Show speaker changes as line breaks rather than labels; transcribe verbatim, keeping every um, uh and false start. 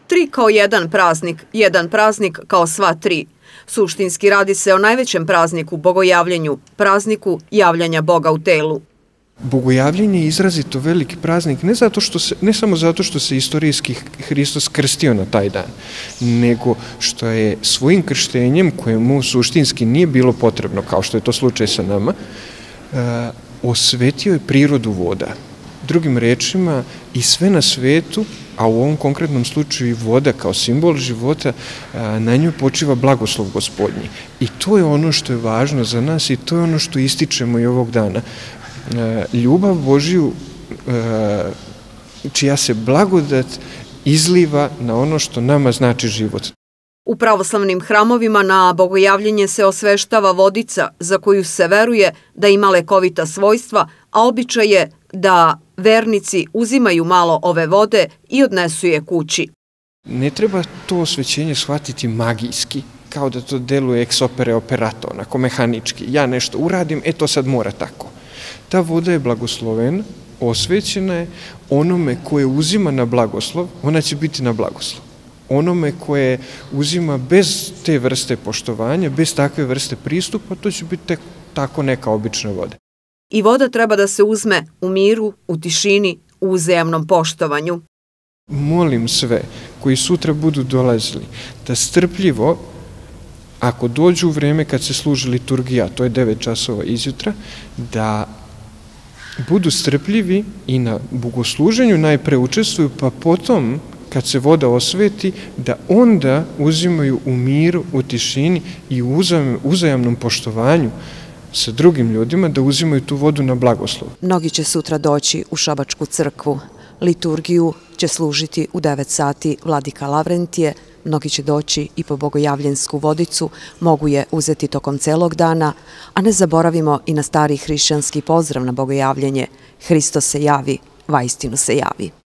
Tri kao jedan praznik, jedan praznik kao sva tri. Suštinski radi se o najvećem prazniku bogojavljenju, prazniku javljanja Boga u telu.
Bogojavljenje je izrazito veliki praznik, ne, zato što se, ne samo zato što se istorijski Hristos krstio na taj dan, nego što je svojim krštenjem, kojemu suštinski nije bilo potrebno, kao što je to slučaj sa nama, osvetio je prirodu voda. Drugim rečima, i sve na svetu, a u ovom konkretnom slučaju i voda kao simbol života, na nju počiva blagoslov Gospodnji. I to je ono što je važno za nas i to je ono što ističemo i ovog dana. Ljubav Božiju, čija se blagodat izliva na ono što nama znači život.
U pravoslavnim hramovima na bogojavljenje se osveštava vodica za koju se veruje da ima lekovita svojstva, a običaj je da vernici uzimaju malo ove vode i odnesu je kući.
Ne treba to osvećenje shvatiti magijski, kao da to deluje ex opere operato, onako mehanički. Ja nešto uradim, e to sad mora tako. Ta voda je blagoslovena, osvećena je, onome koje uzima na blagoslov, ona će biti na blagoslov. Onome koje uzima bez te vrste poštovanja, bez takve vrste pristupa, to će biti tek tako neka obična voda.
I voda treba da se uzme u miru, u tišini, u uzajamnom poštovanju.
Molim sve koji sutra budu dolazili da strpljivo, ako dođu u vreme kad se služi liturgija, to je devet časova izjutra, da budu strpljivi i na bogosluženju najpre učestvuju, pa potom, kad se voda osveti, da onda uzimaju u miru, u tišini i u uzajamnom poštovanju sa drugim ljudima, da uzimaju tu vodu na blagoslov.
Mnogi će sutra doći u Šabačku crkvu. Liturgiju će služiti u devet sati vladika Lavrentije, mnogi će doći i po bogojavljensku vodicu, mogu je uzeti tokom celog dana, a ne zaboravimo i na stari hrišćanski pozdrav na bogojavljenje: Hristos se javi, vaistinu se javi.